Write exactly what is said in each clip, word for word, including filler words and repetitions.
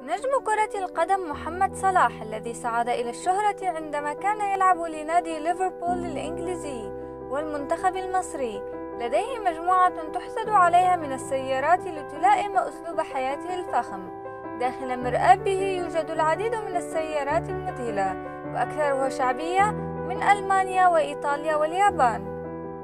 نجم كرة القدم محمد صلاح الذي صعد إلى الشهرة عندما كان يلعب لنادي ليفربول الإنجليزي والمنتخب المصري، لديه مجموعة تحسد عليها من السيارات لتلائم أسلوب حياته الفخم. داخل مرآبه يوجد العديد من السيارات المذهلة، وأكثرها شعبية من ألمانيا وإيطاليا واليابان.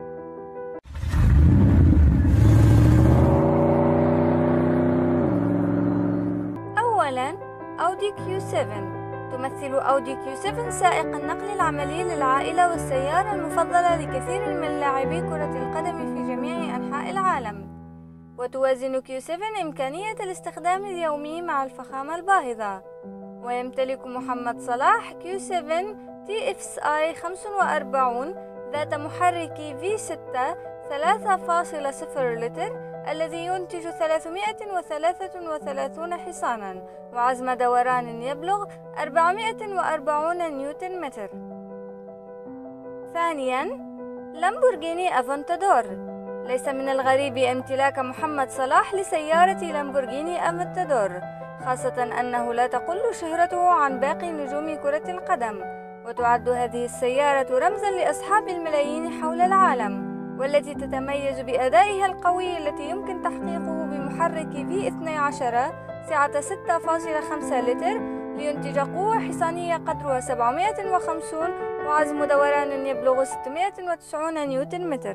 أولاً، أودي كيو سبعة. تمثل أودي كيو سبعة سائق النقل العملي للعائلة والسيارة المفضلة لكثير من لاعبي كرة القدم في جميع أنحاء العالم. وتوازن كيو سبعة إمكانية الاستخدام اليومي مع الفخامة الباهظة. ويمتلك محمد صلاح كيو سبعة تي إف إس آي خمسة وأربعين ذات محرك في ستة ثلاثة فاصلة صفر لتر الذي ينتج ثلاثمائة وثلاثة وثلاثين حصانا وعزم دوران يبلغ أربعمائة وأربعين نيوتن متر. ثانيا، لامبورغيني أفنتادور. ليس من الغريب امتلاك محمد صلاح لسيارة لامبورغيني أفنتادور، خاصة أنه لا تقل شهرته عن باقي نجوم كرة القدم، وتعد هذه السيارة رمزا لأصحاب الملايين حول العالم، والتي تتميز بأدائها القوي التي يمكن تحقيقه بمحرك في اثني عشر سعة ستة فاصلة خمسة لتر لينتج قوة حصانية قدرها سبعمائة وخمسين وعزم دوران يبلغ ستمائة وتسعين نيوتن متر.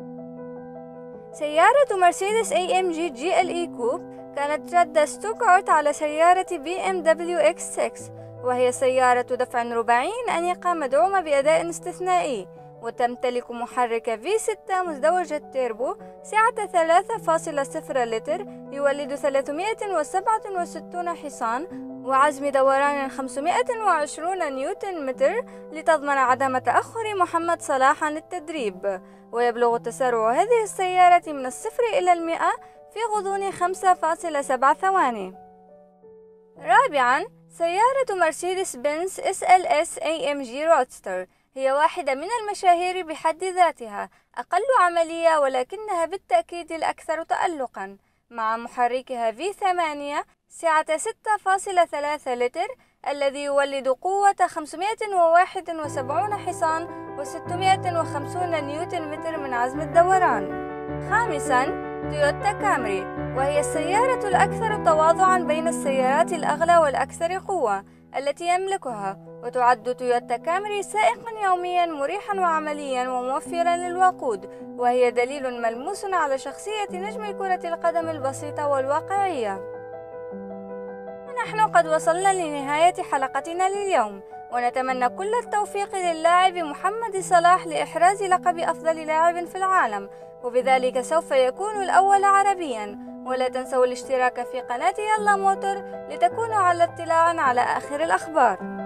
سيارة مرسيدس إيه إم جي جي إل إي كوب كانت رد ستوكارت على سيارة بي إم دبليو إكس ستة، وهي سيارة دفع رباعي أنيقة مدعومة بأداء استثنائي، وتمتلك محرك في ستة مزدوج التيربو سعة ثلاثة فاصلة صفر لتر يولد ثلاثمائة وسبعة وستين حصان وعزم دوران خمسمائة وعشرين نيوتن متر لتضمن عدم تأخر محمد صلاح عن التدريب. ويبلغ تسارع هذه السيارة من الصفر إلى المئة في غضون خمسة فاصلة سبعة ثواني. رابعا، سيارة مرسيدس بنز إس إل إس إيه إم جي رودستر هي واحدة من المشاهير بحد ذاتها، أقل عملية ولكنها بالتأكيد الأكثر تألقا، مع محركها في ثمانية سعة ستة فاصلة ثلاثة لتر الذي يولد قوة خمسمائة وواحد وسبعين حصان وستمائة وخمسين نيوتن متر من عزم الدوران. خامسا، تويوتا كامري، وهي السيارة الأكثر تواضعا بين السيارات الأغلى والأكثر قوة التي يملكها، وتعد تويوتا كامري سائقا يوميا مريحا وعمليا وموفرا للوقود، وهي دليل ملموس على شخصية نجم كرة القدم البسيطة والواقعية. ونحن قد وصلنا لنهاية حلقتنا لليوم، ونتمنى كل التوفيق للاعب محمد صلاح لإحراز لقب أفضل لاعب في العالم، وبذلك سوف يكون الأول عربيا. ولا تنسوا الاشتراك في قناة يلا موتور لتكونوا على اطلاع على آخر الأخبار.